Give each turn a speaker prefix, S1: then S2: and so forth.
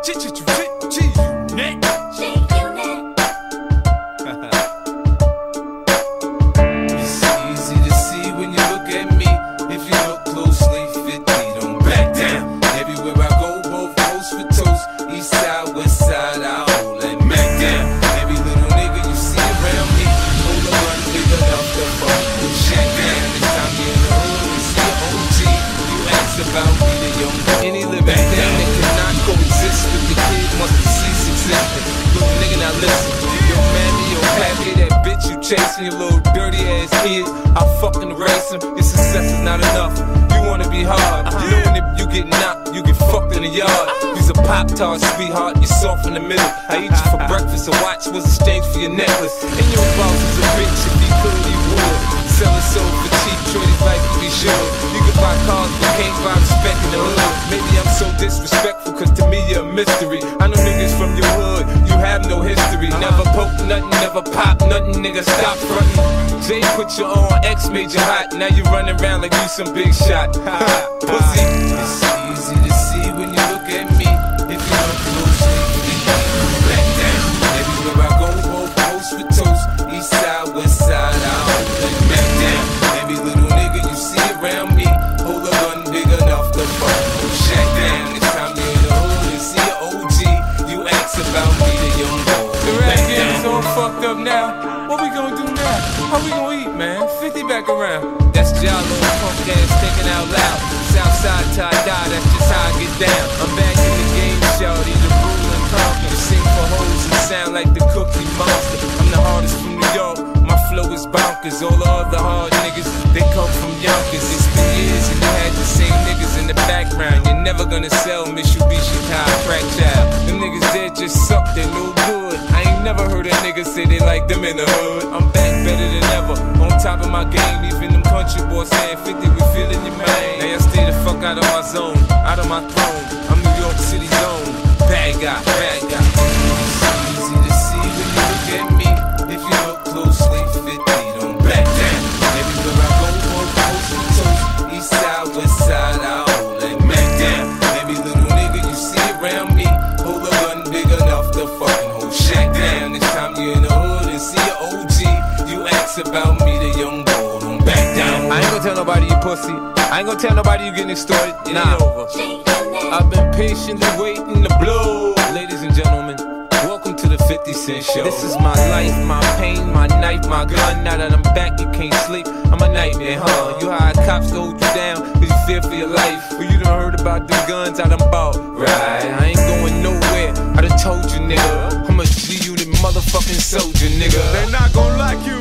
S1: Any living thing that cannot coexist with the kid must be cease existing. Little nigga, now listen. Yo, mammy, yo, pappy, that bitch you chasing, your little dirty ass kid. I'll fucking erase him. Your success is not enough. You wanna be hard. Knowing if you get knocked, you get fucked in the yard. You's a Pop-Tart, sweetheart, you're soft in the middle. I eat you for breakfast, a watch was exchange for your necklace. And your boss is a bitch, if he could, he would. Sell it so for cheap, treat it like he should. You can buy cars, but can't buy respect in the hood. Maybe I'm so disrespectful, cause to me you're a mystery. I know niggas from your hood, you have no history. Never poke nothing, never pop nothing, nigga, stop frontin'. Jay put you on, X made you hot. Now you running around like you some big shot. Pussy. It's easy to see when you look at me. If you look closely, back down. Everywhere I go, both coast with toast. East side, west side, I hold it back down. Every little nigga you see around me, hold a gun big enough to fuck. Shack down. Next time you're in the hood and see an OG, you ask about me, the young boy.
S2: The rap game is all fucked up now. What we gonna do now? How we gonna eat, man? 50 back around.
S1: That's Jalo, punk ass thinking out loud. Southside tie-dye, that's just how I get down. I'm back in the game, shawty, the rule and conquer. Sing for hoes and sound like the Cookie Monster. I'm the hardest from New York, my flow is bonkers. All the other hard niggas, they come from Yonkers. It's been years and you had the same niggas in the background. You're never gonna sell Mitsubishi Kai crack child. Them niggas there just suck, they no good. I ain't never heard a nigga say they like them in the hood. I'm back better than ever, on top of my game. Even them country boys saying 50, we feeling your man. Now y'all stay the fuck out of my zone, out of my throne. I'm New York City zone, bad guy, bad guy. It's easy to see when you look at me. If you look closely, 50, don't back down. Everywhere I go, both coast to toast. East side, west side, I hold it back down. Every little nigga you see around me, hold a gun big enough to fucking hold shack down. Next time you're in the hood and see an OG, you ask about me, the young boy, don't back down. I ain't gonna tell nobody you pussy. I ain't gonna tell nobody you getting extorted. It ain't over. I've been patiently waiting to blow. Ladies and gentlemen, welcome to the 50 Cent Show. This is my life, my pain, my knife, my gun. Now that I'm back, you can't sleep. I'm a nightmare, huh? You hired cops to hold you down, cause you fear for your life. Well, you done heard about them guns I done bought. Right, I ain't going nowhere. I done told you, nigga. I'm a G-Unit motherfucking soldier, nigga.
S2: They not gonna like you.